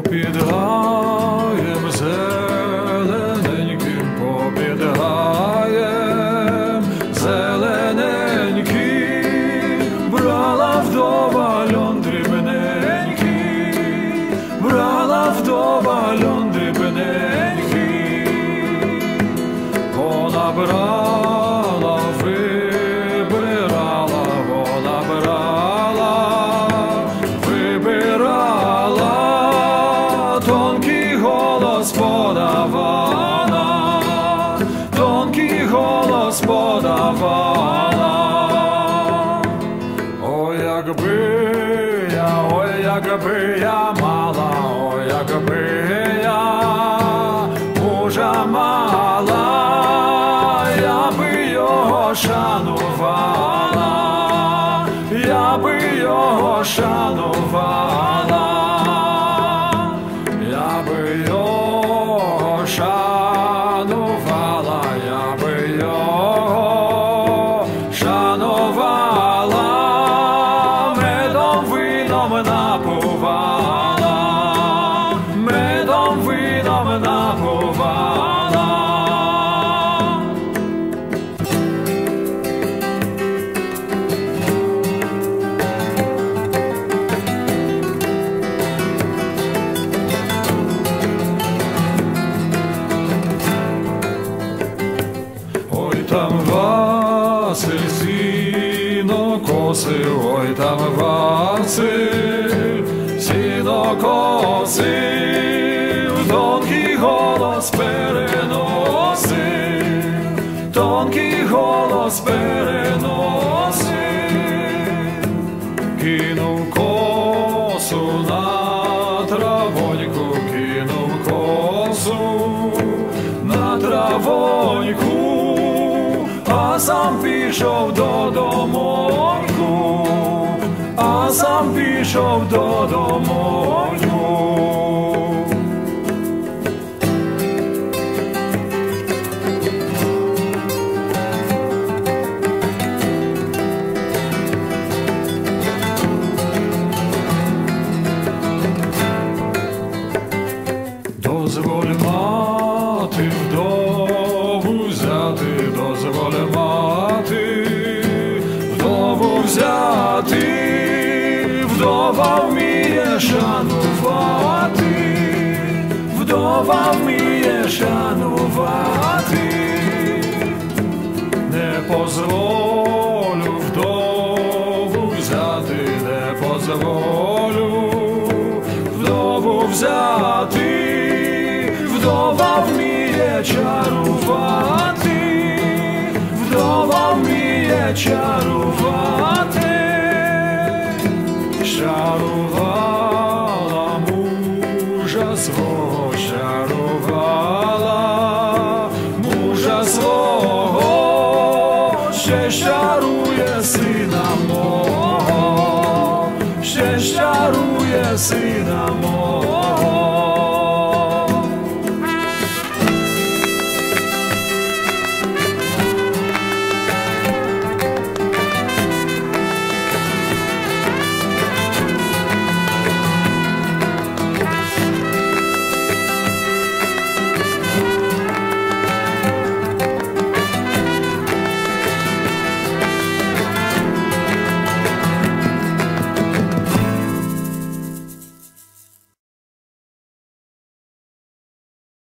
Під гаєм зелененьким, попід гаєм зелененьким, брала вдова льон дрібненький, брала вдова льон дрібненький, вона брала, вибирала, вона брала, вибирала, тонкий голос подавала, тонкий голос подавала. Ой, якби я мала, ой, якби я мужа мала, я би його шанувала, я би його шанувала, я би його шанувала, я би його шанувала, медом вином напувала, медом вином напувала. Там Василь сіно косив, ой, там Василь сіно косив, тонкий голос переносив, тонкий голос переносив, кинув косу на травоньку, кинув косу на травоньку, а сам пішов додомоньку, а сам пішов додомоньку. Дозволь мати вдову взяти, дозволь мати вдову взяти, вдова вміє шанувати, вдова вміє шанувати. Не позволю вдову взяти, не позволю вдову взяти, вдова вміє чарувати, вдова вміє чарувати. Чарувала мужа свого, чарувала мужа свого, ще чарує сина мого, ще чарує сина